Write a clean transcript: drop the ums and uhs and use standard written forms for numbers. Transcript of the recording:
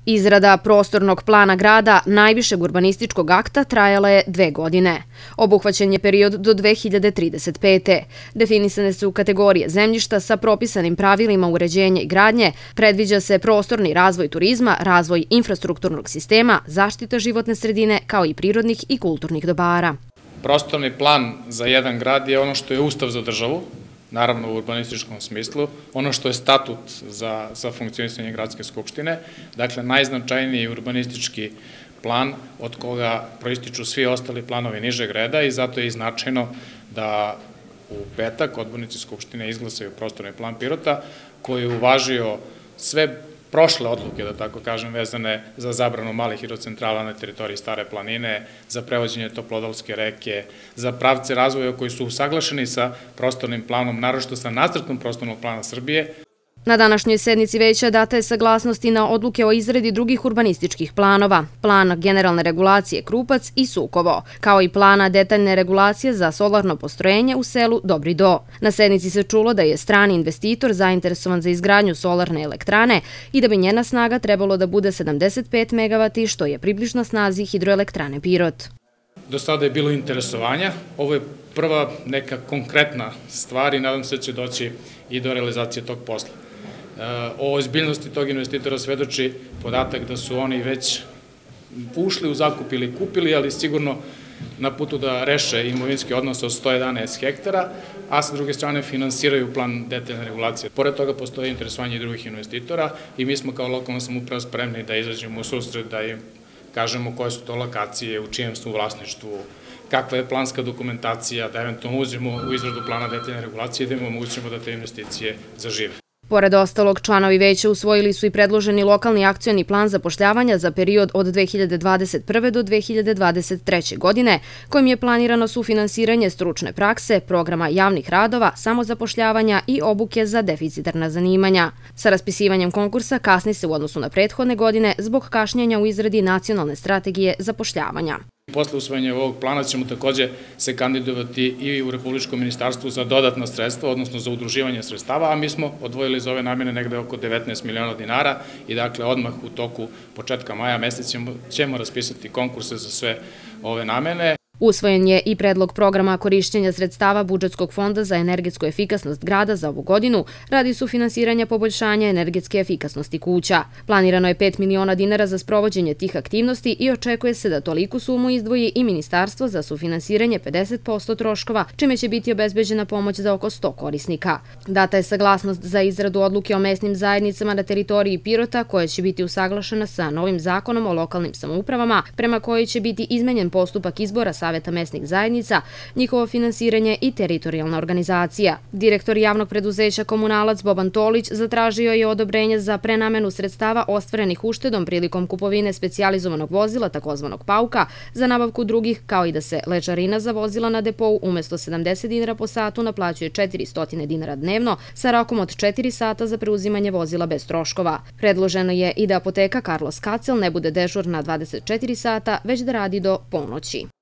Izrada prostornog plana grada, najvišeg urbanističkog akta, trajala je 2 godine. Obuhvaćen je period do 2035. Definisane su kategorije zemljišta sa propisanim pravilima uređenja i gradnje, predviđa se prostorni razvoj turizma, razvoj infrastrukturnog sistema, zaštita životne sredine, kao i prirodnih i kulturnih dobara. Prostorni plan za jedan grad je ono što je ustav za državu, naravno u urbanističkom smislu, ono što je statut za funkcionisanje gradske skupštine, dakle najznačajniji urbanistički plan od koga proističu svi ostali planovi nižeg reda i zato je i značajno da u petak odbornici skupštine izglasaju prostorni plan Pirota koji je uvažio sve prošle odluke, da tako kažem, vezane za zabranu malih hidrocentrala na teritoriji Stare planine, za prevođenje Toplodolske reke, za pravce razvoja koji su usaglašeni sa prostornim planom, naročito sa nacrtom prostornog plana Srbije. Na današnjoj sednici veća data je saglasnost i na odluke o izradi drugih urbanističkih planova, plan generalne regulacije Krupac i Sukovo, kao i plana detaljne regulacije za solarno postrojenje u selu Dobri Do. Na sednici se čulo da je strani investitor zainteresovan za izgradnju solarne elektrane i da bi njena snaga trebalo da bude 75 MW, što je približno snazi hidroelektrane Pirot. Do sada je bilo interesovanja, ovo je prva neka konkretna stvar i nadam se da će doći i do realizacije tog posla. O ozbiljnosti tog investitora svedoči podatak da su oni već ušli u zakup ili kupili, ali sigurno na putu da reše imovinski odnos od 111 hektara, a sa druge strane finansiraju plan detaljne regulacije. Pored toga postoje interesovanje i drugih investitora i mi smo kao lokalna samouprava spremni da izađemo u susret, da im kažemo koje su to lokacije, u čijem su vlasništvu, kakva je planska dokumentacija, da eventualno uđemo u izradu plana detaljne regulacije i da im omogućimo da te investicije zažive. Pored ostalog, članovi veća usvojili su i predloženi lokalni akcioni plan zapošljavanja za period od 2021. do 2023. godine, kojim je planirano sufinansiranje stručne prakse, programa javnih radova, samozapošljavanja i obuke za deficitarna zanimanja. Sa raspisivanjem konkursa kasni se u odnosu na prethodne godine zbog kašnjenja u izradi nacionalne strategije zapošljavanja. Posle usvajanja ovog plana ćemo takođe se kandidovati i u Republičkom ministarstvu za dodatna sredstva, odnosno za udruživanje sredstava, a mi smo odvojili za ove namene negde oko 19 miliona dinara i dakle odmah u toku početka maja meseca ćemo raspisati konkurse za sve ove namene. Usvojen je i predlog programa korišćenja sredstava budžetskog fonda za energetsku efikasnost grada za ovu godinu radi sufinansiranja poboljšanja energetske efikasnosti kuća. Planirano je 5 miliona dinara za sprovođenje tih aktivnosti i očekuje se da toliku sumu izdvoji i Ministarstvo za sufinansiranje 50% troškova, čime će biti obezbeđena pomoć za oko 100 korisnika. Data je saglasnost za izradu odluke o mesnim zajednicama na teritoriji Pirota, koja će biti usaglašena sa novim zakonom o lokalnim samoupravama, prema kojoj će biti izmenjen postupak izbora Saveta mesnih zajednica, njihovo finansiranje i teritorijalna organizacija. Direktor javnog preduzeća Komunalac Boban Tolić zatražio je odobrenje za prenamenu sredstava ostvarenih uštedom prilikom kupovine specijalizovanog vozila, takozvanog pauka, za nabavku drugih, kao i da se lečarina za vozila na depou umesto 70 dinara po satu naplaćuje 400 dinara dnevno sa rokom od 4 sata za preuzimanje vozila bez troškova. Predloženo je i da apoteka Carlos Kacel ne bude dežurna 24 sata, već da radi do ponoći.